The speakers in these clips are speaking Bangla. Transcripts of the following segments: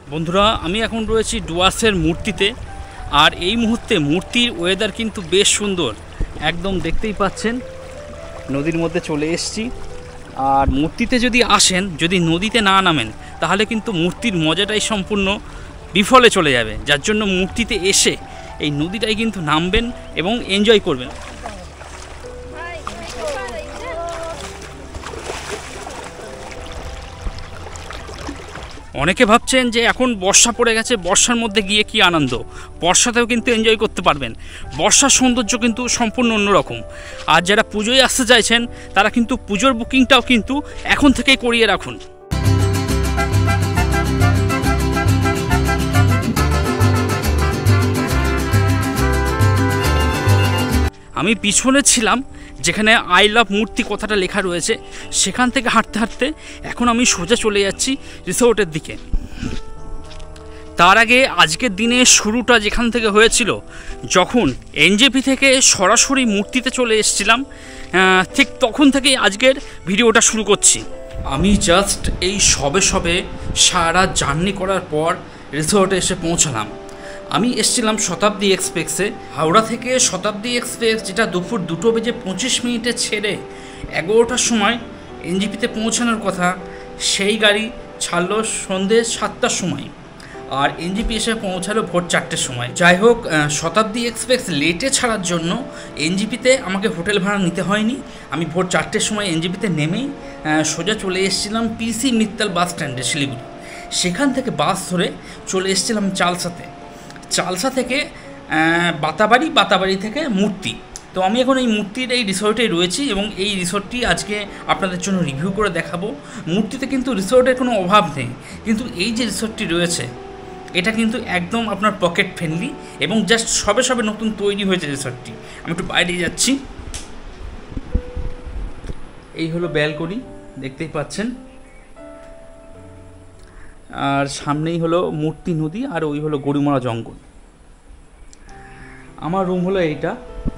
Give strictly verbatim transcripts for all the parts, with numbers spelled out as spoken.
বন্ধুরা আমি এখন রয়েছি ডুয়ার্সের মূর্তিতে। আর এই মুহূর্তে মূর্তির ওয়েদার কিন্তু বেশ সুন্দর, একদম দেখতেই পাচ্ছেন নদীর মধ্যে চলে এসেছি। আর মূর্তিতে যদি আসেন, যদি নদীতে না নামেন, তাহলে কিন্তু মূর্তির মজাটাই সম্পূর্ণ বিফলে চলে যাবে। যার জন্য মূর্তিতে এসে এই নদীটাই কিন্তু নামবেন এবং এনজয় করবেন। অনেকে ভাবছেন যে এখন বর্ষা পড়ে গেছে, বর্ষার মধ্যে গিয়ে কি আনন্দ। বর্ষাতেও কিন্তু এনজয় করতে পারবেন। বর্ষার সৌন্দর্য কিন্তু সম্পূর্ণ অন্যরকম। আর যারা পুজোয় আসতে চাইছেন তারা কিন্তু পুজোর বুকিংটাও কিন্তু এখন থেকেই করিয়ে রাখুন। আমি পিছনে ছিলাম যেখানে আই লাভ মূর্তি কথাটা লেখা রয়েছে, সেখান থেকে হাঁটতে হাঁটতে এখন আমি সোজা চলে যাচ্ছি রিসোর্টের দিকে। তার আগে আজকের দিনে শুরুটা যেখান থেকে হয়েছিল, যখন এনজেপি থেকে সরাসরি মূর্তিতে চলে এসেছিলাম, ঠিক তখন থেকেই আজকের ভিডিওটা শুরু করছি। আমি জাস্ট এই সবে সবে সারা জার্নি করার পর রিসোর্টে এসে পৌঁছালাম। আমি এসেছিলাম শতাব্দী এক্সপ্রেসে। হাওড়া থেকে শতাব্দী এক্সপ্রেস, যেটা দুপুর দুটো বেজে পঁচিশ মিনিটে ছেড়ে এগারোটার সময় এনজিপিতে পৌঁছানোর কথা, সেই গাড়ি ছাড়লো সন্ধ্যে সাতটার সময়। আর এনজিপি এসে পৌঁছালো ভোর চারটের সময়। যাই হোক, শতাব্দী এক্সপ্রেস লেটে ছাড়ার জন্য এনজিপিতে আমাকে হোটেল ভাড়া নিতে হয়নি। আমি ভোর চারটের সময় এনজিপিতে নেমেই সোজা চলে এসেছিলাম পিসি মিত্তাল বাস স্ট্যান্ডে শিলিগুড়ি। সেখান থেকে বাস ধরে চলে এসেছিলাম চালসাতে। চালসা থেকে বাতাবাড়ি, বাতাবাড়ি থেকে মূর্তি। তো আমি এখন এই মূর্তির এই রিসোর্টে রয়েছি এবং এই রিসোর্টটি আজকে আপনাদের জন্য রিভিউ করে দেখাবো। মূর্তিতে কিন্তু রিসোর্টের কোনো অভাব নেই, কিন্তু এই যে রিসোর্টটি রয়েছে এটা কিন্তু একদম আপনার পকেট ফ্রেন্ডলি এবং জাস্ট সবে সবে নতুন তৈরি হয়েছে রিসোর্টটি। আমি একটু বাইরে যাচ্ছি। এই হলো ব্যালকনি, দেখতেই পাচ্ছেন। আর সামনেই হলো মূর্তি নদী, আর ওই হলো গড়িমরা জঙ্গল। আমার রুম হলো এইটা,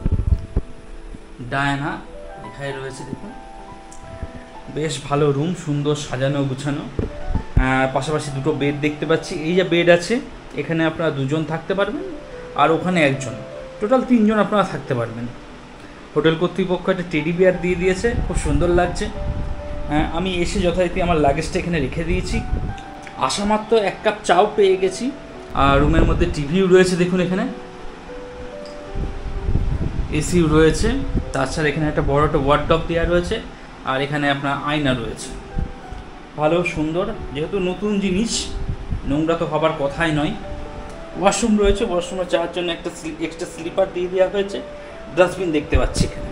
ডায়ানা এখানে রয়েছে, দেখুন বেশ ভালো রুম, সুন্দর সাজানো গুছানো। পাশাপাশি দুটো বেড দেখতে পাচ্ছি। এই যে বেড আছে, এখানে আপনারা দুজন থাকতে পারবেন আর ওখানে একজন, টোটাল তিনজন আপনারা থাকতে পারবেন। হোটেল কর্তৃপক্ষ একটা টেডি বিয়ার দিয়ে দিয়েছে, খুব সুন্দর লাগছে। আমি এসে যথারীতি আমার লাগেজটা এখানে রেখে দিয়েছি। আসা মাত্র এক কাপ চাও পেয়ে গেছি। আর রুমের মধ্যে টিভিও রয়েছে, দেখুন এখানে এসিও রয়েছে। তাছাড়া এখানে একটা বড় একটা ওয়ার্ডরোব দেওয়া রয়েছে, আর এখানে আপনার আয়না রয়েছে। ভালো সুন্দর, যেহেতু নতুন জিনিস, নোংরা তো হবার কথাই নয়। ওয়াশরুম রয়েছে, ওয়াশরুমে যাওয়ার জন্য একটা এক্সট্রা স্লিপার দিয়ে দেওয়া হয়েছে। ডাস্টবিন দেখতে পাচ্ছি এখানে,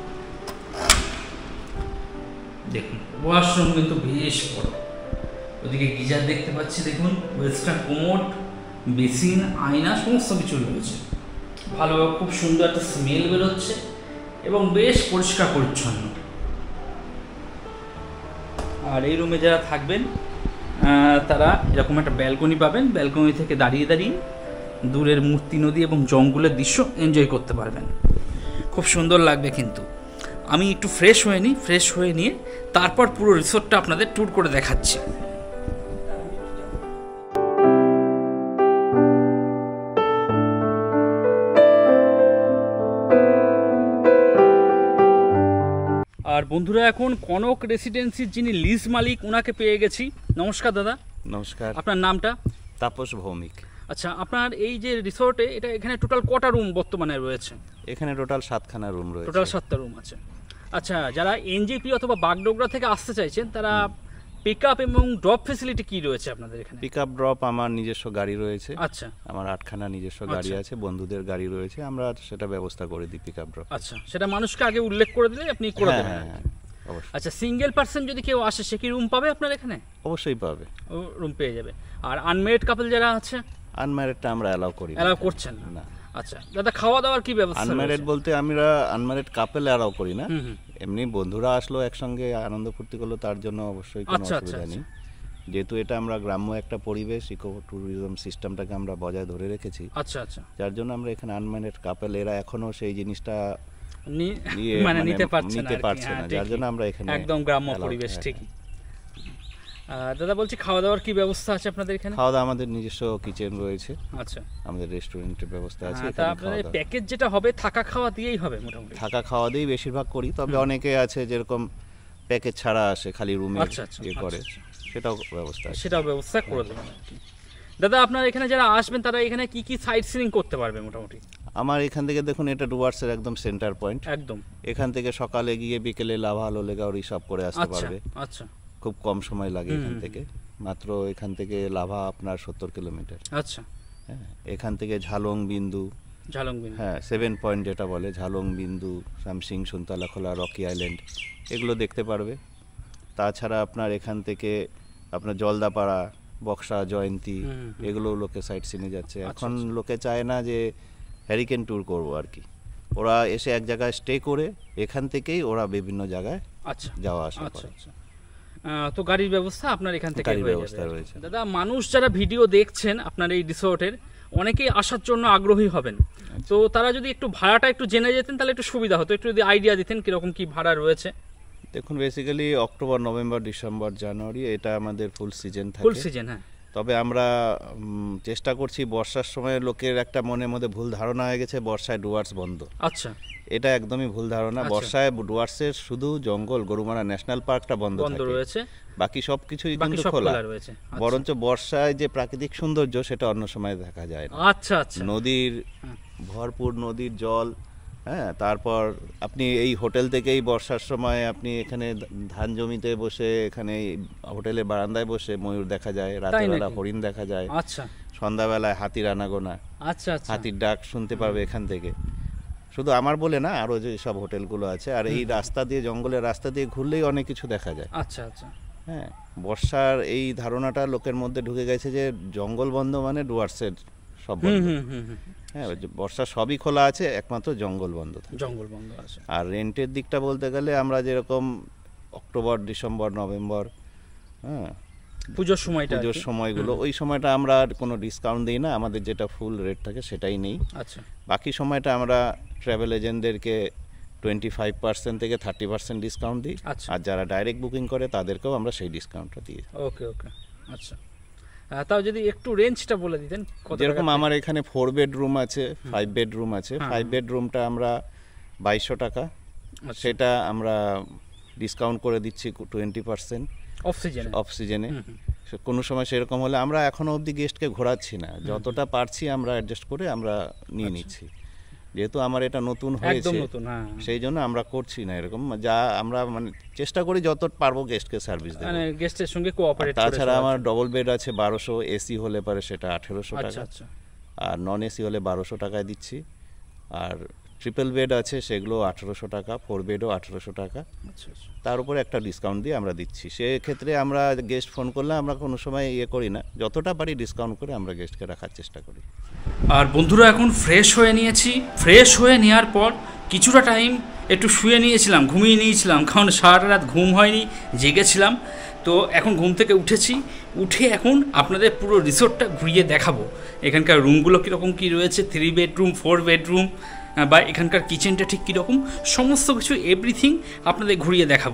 দেখুন ওয়াশরুম কিন্তু বেশ বড়। ওদিকে গিজার দেখতে পাচ্ছি, দেখুন ওয়েস্টার্ন কোমোড, বেসিন, আয়না সমস্ত কিছু রয়েছে। ভালো, খুব সুন্দর একটা স্মেল বেরোচ্ছে এবং বেশ পরিষ্কার পরিচ্ছন্ন। আর এই রুমে যারা থাকবেন তারা এরকম একটা ব্যালকনি পাবেন। ব্যালকনি থেকে দাঁড়িয়ে দাঁড়িয়ে দূরের মূর্তি নদী এবং জঙ্গলের দৃশ্য এনজয় করতে পারবেন। খুব সুন্দর লাগবে। কিন্তু আমি একটু ফ্রেশ হয়ে নিই, ফ্রেশ হয়ে নিয়ে তারপর পুরো রিসোর্টটা আপনাদের ট্যুর করে দেখাচ্ছি। আর বন্ধুরা, এখন কনক রেসিডেন্সির যিনি লিজ মালিক, ওনাকে পেয়ে গেছি। নমস্কার দাদা। নমস্কার। আপনার নামটা? তাপস ভৌমিক। আচ্ছা, আপনার এই যে রিসোর্টে, এটা এখানে টোটাল কটা রুম বর্তমানে রয়েছে? এখানে টোটাল সাতখানা রুম রয়েছে। টোটাল সাতটা রুম আছে। আচ্ছা, যারা এনজেপি অথবা বাগডোগরা থেকে আসতে চাইছেন তারা পিক আপ এবং ড্রপ ফ্যাসিলিটি কি রয়েছে আপনাদের এখানে? পিক আপ ড্রপ আমার নিজস্ব গাড়ি রয়েছে। আচ্ছা, আমার আটখানা নিজস্ব গাড়ি আছে, বন্ধুদের গাড়ি রয়েছে, আমরা সেটা ব্যবস্থা করে দিই পিক আপ ড্রপ। আচ্ছা, সেটা মানুষকে আগে উল্লেখ করে দিলে আপনি করে দেবেন? হ্যাঁ হ্যাঁ, অবশ্যই। আচ্ছা, সিঙ্গেল পার্সন যদি কেউ আসে, সে কি রুম পাবে আপনার এখানে? অবশ্যই পাবে, রুম পেয়ে যাবে। আর আনম্যারিড কাপল যারা আছে? আনম্যারিডটা আমরা অ্যালাউ করি অ্যালাউ করছেন না? আচ্ছা দাদা, খাওয়া দাওয়ার কি ব্যবস্থা? আনম্যারিড বলতে আমরা আনম্যারিড কাপল অ্যালাউ করি না, এমনি বন্ধুরা আসলো একসঙ্গে আনন্দ ফুর্তি করলো, তার জন্য অবশ্যই কোনো অসুবিধা নেই। যেহেতু এটা আমরা গ্রাম্য একটা পরিবেশ, ইকো ট্যুরিজম সিস্টেমটাকে আমরা বজায় ধরে রেখেছি। আচ্ছা আচ্ছা, যার জন্য আমরা এখানে আনম্যারিড কাপল, এরা এখনো সেই জিনিসটা মানে নিতে পারছে না, যার জন্য আমরা এখানে একদম গ্রাম্য পরিবেশ। ঠিক। দাদা বলছি খাওয়া দাওয়ার কি ব্যবস্থা আছে আপনাদের এখানে? খাওয়া দাওয়া আমাদের নিজস্ব কিচেন রয়েছে। আচ্ছা, আমাদের রেস্টুরেন্টের ব্যবস্থা আছে। তা আপনাদের প্যাকেজ যেটা হবে থাকা খাওয়া দিয়েই হবে মোটামুটি? থাকা খাওয়া দিয়েই বেশিরভাগ করি, তবে অনেকে আছে যেরকম প্যাকেজ ছাড়া আসে খালি রুমে ইয়ে করে, সেটাও ব্যবস্থা আছে, সেটাও ব্যবস্থা করে দেবেন। দাদা আপনার এখানে যারা আসবেন তারা এখানে কি কি সাইট সিইং করতে পারবে মোটামুটি? আমার এখান থেকে দেখুন এটা ডুয়ার্সের একদম সেন্টার পয়েন্ট, একদম এখান থেকে সকালে গিয়ে বিকেলে লাভা লোলেগাঁও রিশপ করে আসতে পারবে। আচ্ছা, খুব কম সময় লাগে এখান থেকে, মাত্র এখান থেকে লাভা আপনার সত্তর কিলোমিটার। আচ্ছা, হ্যাঁ এখান থেকে ঝালং বিন্দু, ঝালং বিন্দু হ্যাঁ সেভেন পয়েন্ট যেটা বলে, ঝালং বিন্দু, সামসিং, সুনতলা খোলা, রকি আইল্যান্ড এগুলো দেখতে পারবে। তাছাড়া আপনার এখান থেকে আপনার জলদাপাড়া, বক্সা, জয়ন্তী এগুলো লোকে সাইট সিনে যাচ্ছে। এখন লোকে চায় না যে হ্যারিকেন ট্যুর করবো আর কি, ওরা এসে এক জায়গায় স্টে করে এখান থেকেই ওরা বিভিন্ন জায়গায় আচ্ছা যাওয়া আসা করে। তো গাড়ির ব্যবস্থা আপনার এখান থেকে গাড়ির ব্যবস্থা রয়েছে। দাদা মানুষ যারা ভিডিও দেখছেন আপনার এই রিসোর্টের অনেকেই আসার জন্য আগ্রহী হবেন, তো তারা যদি একটু ভাড়াটা একটু জেনে যেতেন তাহলে একটু সুবিধা হতো, একটু যদি আইডিয়া দিতেন কিরকম কি ভাড়া রয়েছে। দেখুন basically October, November, December, January এটা আমাদের ফুল সিজন থাকে। ফুল সিজন, হ্যাঁ। তবে আমরা চেষ্টা করছি, বর্ষার সময় লোকের একটা মনের মধ্যে ভুল ধারণা হয়ে গেছে বর্ষায় ডুয়ার্স বন্ধ। আচ্ছা, এটা একদমই ভুল ধারণা। বর্ষায় ডুয়ার্সের শুধু জঙ্গল, গরুমারা ন্যাশনাল পার্কটা বন্ধ রয়েছে, বাকি সব কিছুই কিন্তু খোলা রয়েছে। বরঞ্চ বর্ষায় যে প্রাকৃতিক সৌন্দর্য সেটা অন্য সময় দেখা যায় না। আচ্ছা আচ্ছা, নদীর ভরপুর নদীর জল, হ্যাঁ তারপর আপনি এই হোটেল থেকেই বর্ষার সময় আপনি এখানে ধান জমিতে বসে, এখানে হোটেলের বারান্দায় বসে ময়ূর দেখা যায়, রাতেরবেলা হরিণ দেখা যায়। আচ্ছা, সন্ধ্যাবেলায় হাতির আনাগোনা, আচ্ছা আচ্ছা, হাতির ডাক শুনতে পারবে এখান থেকে। শুধু আমার বলে না, আরো যে সব হোটেলগুলো আছে, আর এই রাস্তা দিয়ে, জঙ্গলের রাস্তা দিয়ে ঘুরলেই অনেক কিছু দেখা যায়। আচ্ছা আচ্ছা, হ্যাঁ বর্ষার এই ধারণাটা লোকের মধ্যে ঢুকে গেছে যে জঙ্গল বন্ধ মানে ডুয়ার্সের সব বন্ধ। হ্যাঁ বর্ষা সবই খোলা আছে, একমাত্র জঙ্গল বন্ধ থাকে, জঙ্গল বন্ধ আছে। আর রেন্টের দিকটা বলতে গেলে আমরা যেরকম অক্টোবর, ডিসেম্বর, নভেম্বর, হ্যাঁ পুজোর সময়টা, পুজোর সময়গুলো, ওই সময়টা আমরা কোনো ডিসকাউন্ট দিই না, আমাদের যেটা ফুল রেট থাকে সেটাই নেই। আচ্ছা, বাকি সময়টা আমরা ট্রাভেল এজেন্টদেরকে টোয়েন্টি ফাইভ পার্সেন্ট থেকে থার্টি পার্সেন্ট ডিসকাউন্ট দিই, আর যারা ডাইরেক্ট বুকিং করে তাদেরকেও আমরা সেই ডিসকাউন্টটা দিই। ওকে ওকে, আচ্ছা। তাও যদি একটু রেঞ্জটা বলে দিতেন। যেরকম আমার এখানে ফোর বেডরুম আছে, ফাইভ বেডরুম আছে। ফাইভ বেডরুমটা আমরা বাইশশো টাকা, সেটা আমরা ডিসকাউন্ট করে দিচ্ছি টোয়েন্টি পার্সেন্ট অফ সিজনে। অফ সিজনে কোনো সময় সেরকম হলে আমরা এখনো অবধি গেস্টকে ঘোরাচ্ছি না, যতটা পারছি আমরা অ্যাডজাস্ট করে আমরা নিয়ে নিচ্ছি, যেহেতু আমার এটা নতুন হয়েছে সেই জন্য আমরা করছি না এরকম, যা আমরা মানে চেষ্টা করি যত পারবো গেস্টকে সার্ভিস দেব, মানে গেস্টের সঙ্গে কোঅপারেট। তাছাড়া আমার ডবল বেড আছে বারোশো, এসি হলে পারে সেটা আঠেরোশো টাকা, আর নন এসি হলে বারোশো টাকায় দিচ্ছি, আর ট্রিপল বেড আছে সেগুলো আঠেরোশো টাকা, ফোর বেডও আঠেরোশো টাকা, তার উপরে একটা ডিসকাউন্ট দিয়ে আমরা দিচ্ছি। সেক্ষেত্রে আমরা গেস্ট ফোন করলে আমরা কোনো সময় ইয়ে করি না, যতটা পারি ডিসকাউন্ট করে আমরা গেস্টকে রাখার চেষ্টা করি। আর বন্ধুরা এখন ফ্রেশ হয়ে নিয়েছি, ফ্রেশ হয়ে নেওয়ার পর কিছুটা টাইম একটু শুয়ে নিয়েছিলাম, ঘুমিয়ে নিয়েছিলাম, কারণ সারা রাত ঘুম হয়নি, জেগেছিলাম। তো এখন ঘুম থেকে উঠেছি, উঠে এখন আপনাদের পুরো রিসোর্টটা ঘুরিয়ে দেখাবো, এখানকার রুমগুলো কীরকম কী রয়েছে, থ্রি বেডরুম, ফোর বেডরুম, বা এখানকার কিচেনটা ঠিক কীরকম, সমস্ত কিছু এভরিথিং আপনাদের ঘুরিয়ে দেখাবো।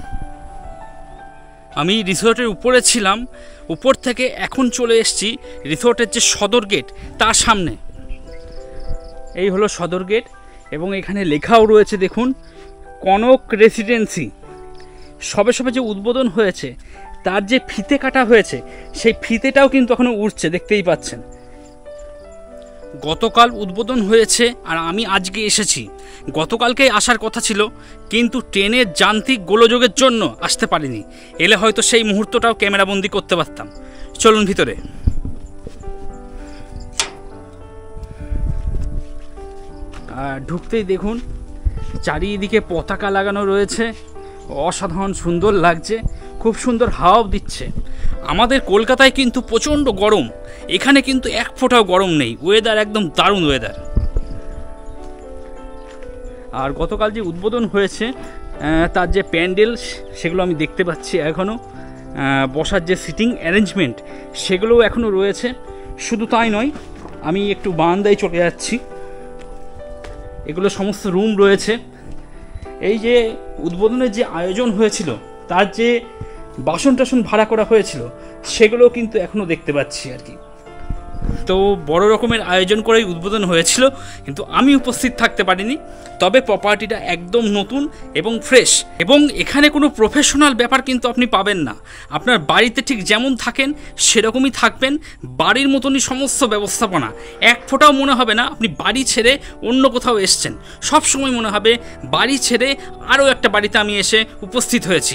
আমি রিসোর্টের উপরে ছিলাম, উপর থেকে এখন চলে এসেছি রিসোর্টের যে সদর গেট তার সামনে। এই হলো সদর গেট, এবং এখানে লেখাও রয়েছে দেখুন, কনক রেসিডেন্সি। সবে সবে যে উদ্বোধন হয়েছে তার যে ফিতে কাটা হয়েছে সেই ফিতেটাও কিন্তু এখনও উঠছে, দেখতেই পাচ্ছেন। গতকাল উদ্বোধন হয়েছে আর আমি আজকে এসেছি। গতকালকেই আসার কথা ছিল, কিন্তু ট্রেনের যান্ত্রিক গোলযোগের জন্য আসতে পারিনি, এলে হয়তো সেই মুহূর্তটাও ক্যামেরাবন্দি করতে পারতাম। চলুন ভিতরে। আর ঢুকতেই দেখুন চারিদিকে পতাকা লাগানো রয়েছে, অসাধারণ সুন্দর লাগছে, খুব সুন্দর হাওয়াও দিচ্ছে। আমাদের কলকাতায় কিন্তু প্রচণ্ড গরম, এখানে কিন্তু এক ফোঁটাও গরম নেই, ওয়েদার একদম দারুণ ওয়েদার। আর গতকাল যে উদ্বোধন হয়েছে তার যে প্যান্ডেল সেগুলো আমি দেখতে পাচ্ছি এখনও, বসার যে সিটিং অ্যারেঞ্জমেন্ট সেগুলোও এখনও রয়েছে। শুধু তাই নয়, আমি একটু বারান্দায় চলে যাচ্ছি, এগুলো সমস্ত রুম রয়েছে। এই যে উদ্বোধনের যে আয়োজন হয়েছিল তার যে বাসন টাসন ভাড়া করা হয়েছিল সেগুলোও কিন্তু এখনও দেখতে পাচ্ছি আর কি। তো বড় রকমের আয়োজন করেই উদ্বোধন হয়েছিল, কিন্তু আমি উপস্থিত থাকতে পারিনি। তবে প্রপার্টিটা একদম নতুন এবং ফ্রেশ, এবং এখানে কোনো প্রফেশনাল ব্যাপার কিন্তু আপনি পাবেন না। আপনার বাড়িতে ঠিক যেমন থাকেন সেরকমই থাকবেন, বাড়ির মতনই সমস্ত ব্যবস্থাপনা। এক ফোঁটাও মনে হবে না আপনি বাড়ি ছেড়ে অন্য কোথাও এসছেন, সব সময় মনে হবে বাড়ি ছেড়ে আরও একটা বাড়িতে আমি এসে উপস্থিত হয়েছি।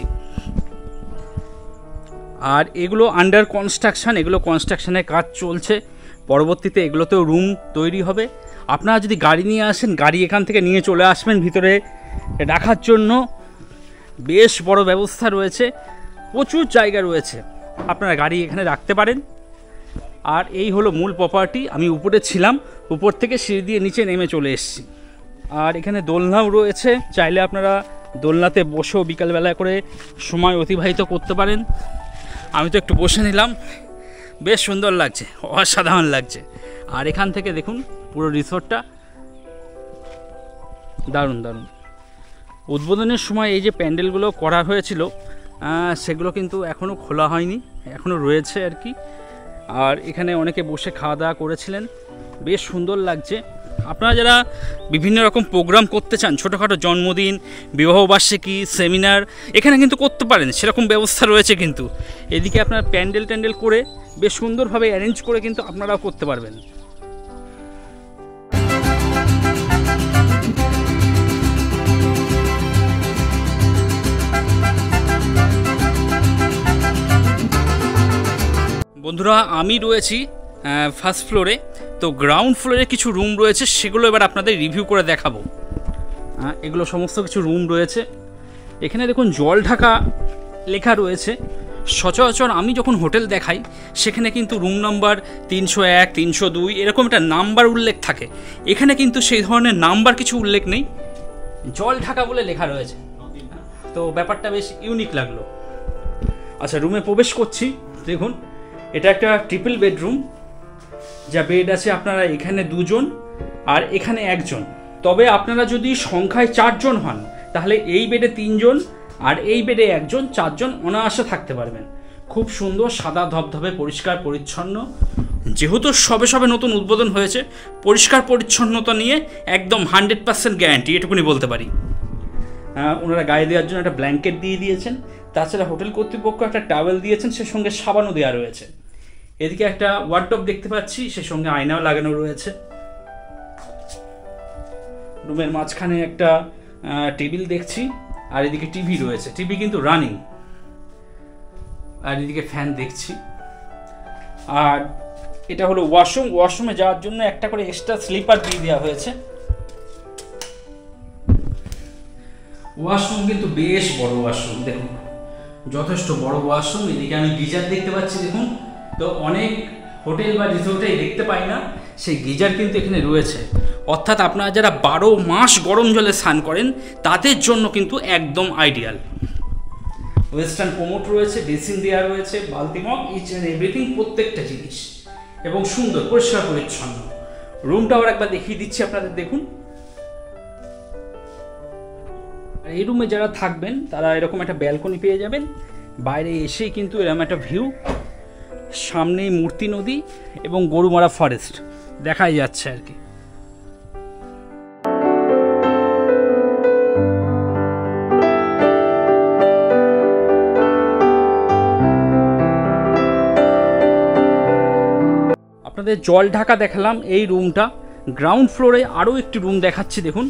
আর এগুলো আন্ডার কনস্ট্রাকশান, এগুলো কনস্ট্রাকশানের কাজ চলছে, পরবর্তীতে এগুলোতেও রুম তৈরি হবে। আপনারা যদি গাড়ি নিয়ে আসেন, গাড়ি এখান থেকে নিয়ে চলে আসবেন, ভিতরে রাখার জন্য বেশ বড় ব্যবস্থা রয়েছে, প্রচুর জায়গা রয়েছে, আপনারা গাড়ি এখানে রাখতে পারেন। আর এই হলো মূল প্রপার্টি। আমি উপরে ছিলাম, উপর থেকে সিঁড়ি দিয়ে নিচে নেমে চলে এসেছি। আর এখানে দোলনাও রয়েছে, চাইলে আপনারা দোলনাতে বসেও বিকালবেলা করে সময় অতিবাহিত করতে পারেন। আমি তো একটু বসে নিলাম, বেশ সুন্দর লাগছে, অসাধারণ লাগছে। আর এখান থেকে দেখুন পুরো রিসোর্টটা দারুণ দারুণ। উদ্বোধনের সময় এই যে প্যান্ডেলগুলো করা হয়েছিল সেগুলো কিন্তু এখনও খোলা হয়নি, এখনও রয়েছে আর কি। আর এখানে অনেকে বসে খাওয়া দাওয়া করেছিলেন, বেশ সুন্দর লাগছে। আপনারা যারা বিভিন্ন রকম প্রোগ্রাম করতে চান, ছোটোখাটো জন্মদিন, বিবাহবার্ষিকী, সেমিনার, এখানে কিন্তু করতে পারেন, সেরকম ব্যবস্থা রয়েছে। কিন্তু এদিকে আপনার প্যান্ডেল ট্যান্ডেল করে বেশ সুন্দরভাবে অ্যারেঞ্জ করে কিন্তু আপনারাও করতে পারবেন। বন্ধুরা, আমি রয়েছি ফার্স্ট ফ্লোরে, তো গ্রাউন্ড ফ্লোরে কিছু রুম রয়েছে, সেগুলো এবার আপনাদের রিভিউ করে দেখাবো। এগুলো সমস্ত কিছু রুম রয়েছে। এখানে দেখুন জল ঢাকা লেখা রয়েছে। সচরাচর আমি যখন হোটেল দেখাই সেখানে কিন্তু রুম নাম্বার তিনশো এক, তিনশো দুই এরকম একটা নাম্বার উল্লেখ থাকে। এখানে কিন্তু সেই ধরনের নাম্বার কিছু উল্লেখ নেই, জল ঢাকা বলে লেখা রয়েছে। তো ব্যাপারটা বেশ ইউনিক লাগলো। আচ্ছা, রুমে প্রবেশ করছি। দেখুন, এটা একটা ট্রিপল বেডরুম, যা বেড আছে আপনারা এখানে দুজন আর এখানে একজন। তবে আপনারা যদি সংখ্যায় চারজন হন তাহলে এই বেডে তিনজন আর এই বেডে একজন, চারজন অনায়াসে থাকতে পারবেন। খুব সুন্দর, সাদা ধবধবে, পরিষ্কার পরিচ্ছন্ন। যেহেতু সবে সবে নতুন উদ্বোধন হয়েছে, পরিষ্কার পরিচ্ছন্নতা নিয়ে একদম হান্ড্রেড পার্সেন্ট গ্যারান্টি, এটুকুনি বলতে পারি। ওনারা গায়ে দেওয়ার জন্য একটা ব্ল্যাঙ্কেট দিয়ে দিয়েছেন, তাছাড়া হোটেল কর্তৃপক্ষ একটা টাওয়েল দিয়েছেন, সে সঙ্গে সাবানও দেওয়া রয়েছে। এদিকে একটা ওয়ার্ডরোব দেখতে পাচ্ছি, সে সঙ্গে আয়নাও লাগানো রয়েছে। রুমের মাঝখানে একটা টেবিল দেখছি, আর এদিকে টিভি রয়েছে, টিভি কিন্তু রানিং। আর এদিকে ফ্যান দেখছি। আর এটা হলো ওয়াশরুম, ওয়াশরুমে যাওয়ার জন্য একটা করে এক্সট্রা স্লিপার দিয়ে দেওয়া হয়েছে। ওয়াশরুম কিন্তু বেশ বড় ওয়াশরুম, দেখুন যথেষ্ট বড় ওয়াশরুম। এদিকে আমি গিজার দেখতে পাচ্ছি, দেখুন। তো অনেক হোটেল বা রিসোর্টে দেখতে পাই না, সেই গিজার কিন্তু এখানে রয়েছে। অর্থাৎ আপনারা যারা বারো মাস গরম জলে স্নান করেন তাদের জন্য কিন্তু একদম আইডিয়াল। ওয়েস্টার্ন কোমোট রয়েছে, বেসিন দেওয়া রয়েছে, বালতি মগ, ইচ অ্যান্ড এভরিথিং, প্রত্যেকটা জিনিস, এবং সুন্দর পরিষ্কার পরিচ্ছন্ন। রুমটাও একবার দেখিয়ে দিচ্ছি আপনাদের, দেখুন। আর এই রুমে যারা থাকবেন তারা এরকম একটা ব্যালকনি পেয়ে যাবেন, বাইরে এসেই কিন্তু এরকম একটা ভিউ, সামনেই মূর্তি নদী এবং গরুমারা ফরেস্ট দেখাই যাচ্ছে আর কি। আপনাদের জল ঢাকা দেখালাম এই রুমটা। গ্রাউন্ড ফ্লোরে আরও একটি রুম দেখাচ্ছি, দেখুন।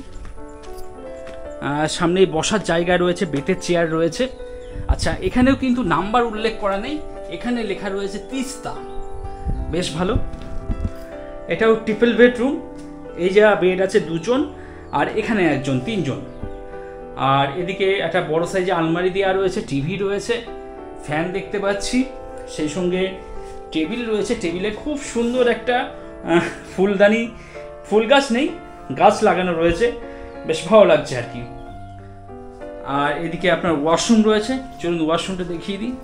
সামনেই বসার জায়গা রয়েছে, বেতের চেয়ার রয়েছে। আচ্ছা, এখানেও কিন্তু নাম্বার উল্লেখ করা নেই, এখানে লেখা রয়েছে তিস্তা, বেশ ভালো। এটাও ট্রিপল বেডরুম, এই যা বেড আছে দুজন আর এখানে একজন, তিনজন। আর এদিকে একটা বড় সাইজে আলমারি দেওয়া রয়েছে, টিভি রয়েছে, ফ্যান দেখতে পাচ্ছি, সেই সঙ্গে টেবিল রয়েছে। টেবিলে খুব সুন্দর একটা ফুলদানি, ফুল গাছ নেই, গাছ লাগানো রয়েছে, বেশ ভালো লাগছে আর কি। আর এদিকে আপনার ওয়াশরুম রয়েছে, চলুন ওয়াশরুমটা দেখিয়ে দিই।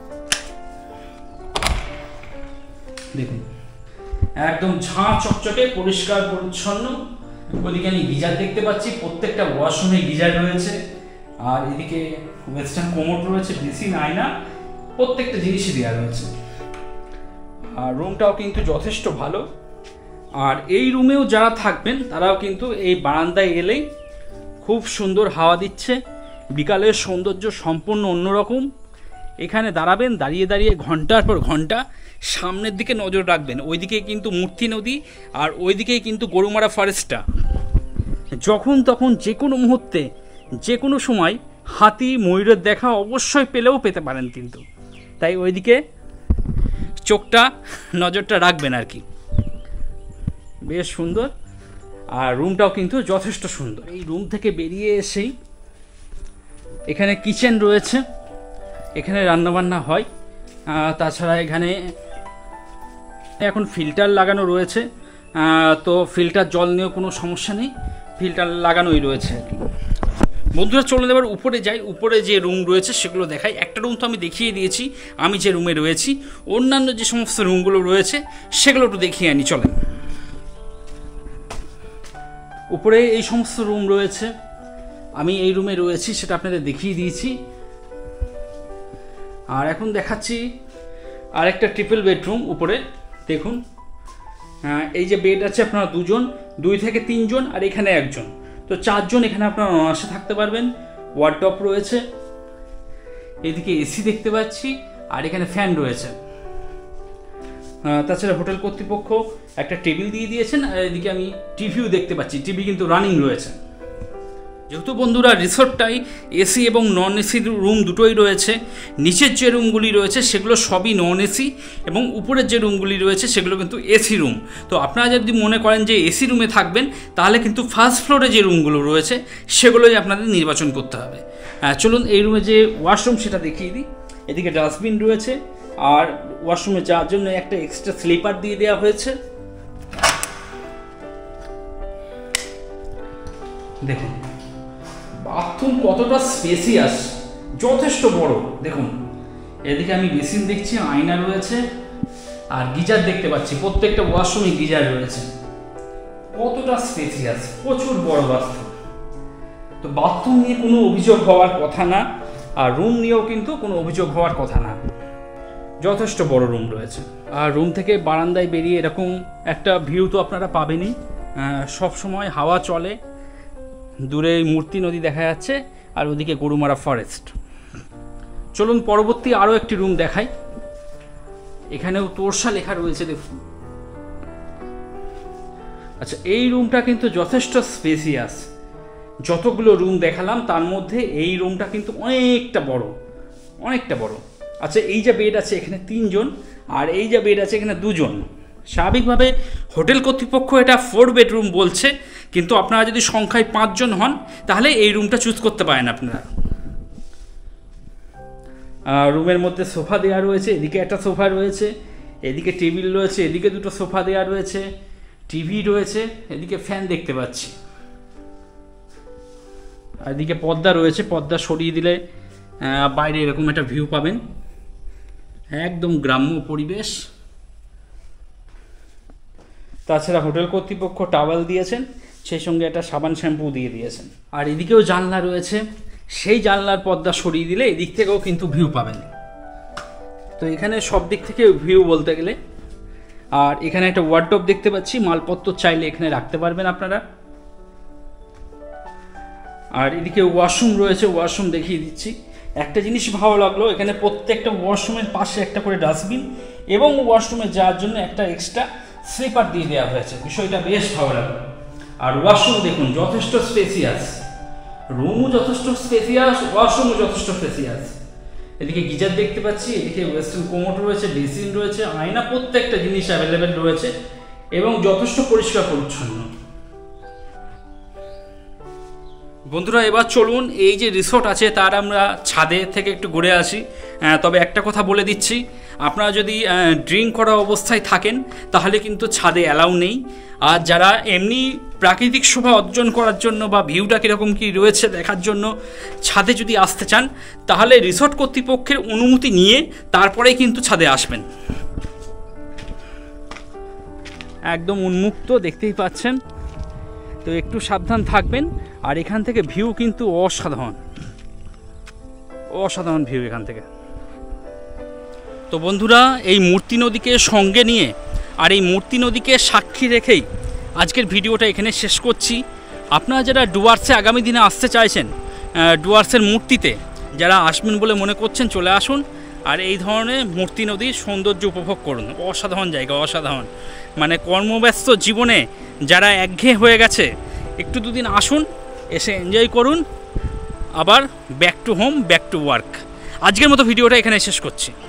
দেখুন, একদম ঝাঁ চকচকে, পরিষ্কার পরিচ্ছন্ন। ওদিকে আমি গিজার দেখতে পাচ্ছি, প্রত্যেকটা ওয়াশরুমে গিজার রয়েছে। আর এদিকে ওয়েস্টার্ন কোমোড রয়েছে, বেসিন, আয়না, প্রত্যেকটা জিনিসই দেওয়া রয়েছে। আর রুমটাও কিন্তু যথেষ্ট ভালো। আর এই রুমেও যারা থাকবেন তারাও কিন্তু এই বারান্দায় এলেই খুব সুন্দর হাওয়া দিচ্ছে, বিকালের সৌন্দর্য সম্পূর্ণ অন্যরকম। এখানে দাঁড়াবেন, দাঁড়িয়ে দাঁড়িয়ে ঘন্টার পর ঘন্টা সামনের দিকে নজর রাখবেন। ওইদিকে কিন্তু মূর্তি নদী আর ওইদিকেই কিন্তু গরুমারা ফরেস্টটা। যখন তখন যে কোনো মুহূর্তে যে কোনো সময় হাতি ময়ূরের দেখা অবশ্যই পেলেও পেতে পারেন কিন্তু, তাই ওইদিকে চোখটা নজরটা রাখবেন আর কি। বেশ সুন্দর। আর রুমটাও কিন্তু যথেষ্ট সুন্দর। এই রুম থেকে বেরিয়ে এসেই এখানে কিচেন রয়েছে, এখানে রান্নাবান্না হয়। তাছাড়া এখানে এখন ফিল্টার লাগানো রয়েছে, তো ফিল্টার জল নিয়েও কোনো সমস্যা নেই, ফিল্টার লাগানোই রয়েছে আর কি। বন্ধুরা চলে এবার উপরে যাই, উপরে যে রুম রয়েছে সেগুলো দেখাই। একটা রুম তো আমি দেখিয়ে দিয়েছি আমি যে রুমে রয়েছি, অন্যান্য যে সমস্ত রুমগুলো রয়েছে সেগুলো একটু দেখিয়ে আনি চলেন। উপরে এই সমস্ত রুম রয়েছে, আমি এই রুমে রয়েছি সেটা আপনাদের দেখিয়ে দিয়েছি। আর এখন দেখাচ্ছি আরেকটা ট্রিপল বেডরুম। উপরে দেখুন, এই যে বেড আছে আপনারা দুজন, দুই থেকে তিনজন, আর এখানে একজন, তো চারজন এখানে আপনারা অনায়াসে থাকতে পারবেন। ওয়ার্ডটপ রয়েছে, এদিকে এসি দেখতে পাচ্ছি, আর এখানে ফ্যান রয়েছে। তাছাড়া হোটেল কর্তৃপক্ষ একটা টেবিল দিয়ে দিয়েছেন, আর এদিকে আমি টিভিও দেখতে পাচ্ছি, টিভি কিন্তু রানিং রয়েছে। যেহেতু বন্ধুরা রিসোর্টটাই এসি এবং নন এসি রুম দুটোই রয়েছে, নিচের যে রুমগুলি রয়েছে সেগুলো সবই নন এসি এবং উপরের যে রুমগুলি রয়েছে সেগুলো কিন্তু এসি রুম। তো আপনারা যদি মনে করেন যে এসি রুমে থাকবেন তাহলে কিন্তু ফার্স্ট ফ্লোরে যে রুমগুলো রয়েছে সেগুলোই আপনাদের নির্বাচন করতে হবে। চলুন এই রুমে যে ওয়াশরুম সেটা দেখিয়ে দিই। এদিকে ডাস্টবিন রয়েছে, আর ওয়াশরুমে যাওয়ার জন্য একটা এক্সট্রা স্লিপার দিয়ে দেওয়া হয়েছে। দেখুন বাথরুম কতটা স্পেসিয়াস, যথেষ্ট বড়। দেখুন এদিকে আমি বেসিন দেখছি, আয়না রয়েছে, আর গিজার দেখতে পাচ্ছি, প্রত্যেকটা ওয়াশরুমে গিজার রয়েছে। কতটা স্পেসিয়াস, প্রচুর বড় বাথরুম। তো বাথরুম নিয়ে কোনো অভিযোগ হওয়ার কথা না, আর রুম নিয়েও কিন্তু কোনো অভিযোগ হওয়ার কথা না, যথেষ্ট বড় রুম রয়েছে। আর রুম থেকে বারান্দায় বেরিয়ে এরকম একটা ভিউ তো আপনারা পাবেনই, সব সময় হাওয়া চলে, দূরে মূর্তি নদী দেখা যাচ্ছে, আর ওদিকে গরুমারা ফরেস্ট। চলুন পরবর্তী আরও একটি রুম দেখাই। এখানেও তোরসা লেখা রয়েছে দেখুন। আচ্ছা এই রুমটা কিন্তু যথেষ্ট স্পেসিয়াস। যতগুলো রুম দেখালাম তার মধ্যে এই রুমটা কিন্তু অনেকটা বড়, অনেকটা বড়। আচ্ছা এই যে বেড আছে এখানে তিনজন, আর এই যে বেড আছে এখানে দুজন। স্বাভাবিকভাবে হোটেল কর্তৃপক্ষ এটা ফোর বেডরুম বলছে, কিন্তু আপনারা যদি সংখ্যায় পাঁচজন হন তাহলে এই রুমটা চুজ করতে পারেন আপনারা। রুমের মধ্যে সোফা দেওয়া রয়েছে, এদিকে একটা সোফা রয়েছে, এদিকে টেবিল রয়েছে, এদিকে দুটো সোফা দেওয়া রয়েছে, টিভি রয়েছে, এদিকে ফ্যান দেখতে পাচ্ছি, আর এদিকে পর্দা রয়েছে। পর্দা সরিয়ে দিলে বাইরে এরকম একটা ভিউ পাবেন, একদম গ্রাম্য পরিবেশ। তাছাড়া হোটেল কর্তৃপক্ষ টাওয়েল দিয়েছেন, সেই সঙ্গে একটা সাবান শ্যাম্পু দিয়ে দিয়েছেন। আর এদিকেও জানলা রয়েছে, সেই জানলার পর্দা সরিয়ে দিলে এদিক থেকেও কিন্তু ভিউ পাবেন। তো এখানে সব দিক থেকে ভিউ বলতে গেলে। আর এখানে একটা ওয়ার্ডরোব দেখতে পাচ্ছি, মালপত্র চাইলে এখানে রাখতে পারবেন আপনারা। আর এদিকে ওয়াশরুম রয়েছে, ওয়াশরুম দেখিয়ে দিচ্ছি। একটা জিনিস ভালো লাগলো, এখানে প্রত্যেকটা ওয়াশরুমের পাশে একটা করে ডাস্টবিন এবং ওয়াশরুমে যাওয়ার জন্য একটা এক্সট্রা স্লিপার দিয়ে দেওয়া হয়েছে, বিষয়টা বেশ ভালো লাগলো। আর ওয়াশরুম দেখুন যথেষ্ট স্পেসিয়াস, রুমও যথেষ্ট স্পেসিয়াস, ওয়াশরুমও যথেষ্ট স্পেসিয়াস। এদিকে গিজার দেখতে পাচ্ছি, এদিকে ওয়েস্টার্ন কোমোড রয়েছে, বেসিন রয়েছে, আয়না, প্রত্যেকটা জিনিস অ্যাভেলেবেল রয়েছে এবং যথেষ্ট পরিষ্কার পরিচ্ছন্ন। বন্ধুরা এবার চলুন এই যে রিসোর্ট আছে তার আমরা ছাদে থেকে একটু ঘুরে আসি। তবে একটা কথা বলে দিচ্ছি, আপনারা যদি ড্রিঙ্ক করা অবস্থায় থাকেন তাহলে কিন্তু ছাদে অ্যালাউ নেই। আর যারা এমনি প্রাকৃতিক শোভা অর্জন করার জন্য বা ভিউটা কীরকম কী রয়েছে দেখার জন্য ছাদে যদি আসতে চান তাহলে রিসোর্ট কর্তৃপক্ষের অনুমতি নিয়ে তারপরেই কিন্তু ছাদে আসবেন। একদম উন্মুক্ত দেখতেই পাচ্ছেন, তো একটু সাবধান থাকবেন। আর এখান থেকে ভিউ কিন্তু অসাধারণ, অসাধারণ ভিউ এখান থেকে। তো বন্ধুরা, এই মূর্তি নদীকে সঙ্গে নিয়ে আর এই মূর্তি নদীকে সাক্ষী রেখেই আজকের ভিডিওটা এখানে শেষ করছি। আপনারা যারা ডুয়ার্সে আগামী দিনে আসতে চাইছেন, ডুয়ার্সের মূর্তিতে যারা আসবেন বলে মনে করছেন, চলে আসুন আর এই ধরনের মূর্তি নদীর সৌন্দর্য উপভোগ করুন। অসাধারণ জায়গা, অসাধারণ। মানে কর্মব্যস্ত জীবনে যারা একঘেয়ে হয়ে গেছে, একটু দুদিন আসুন, এসে এনজয় করুন, আবার back to home, back to work. আজকের মতো ভিডিওটা এখানে শেষ করছি।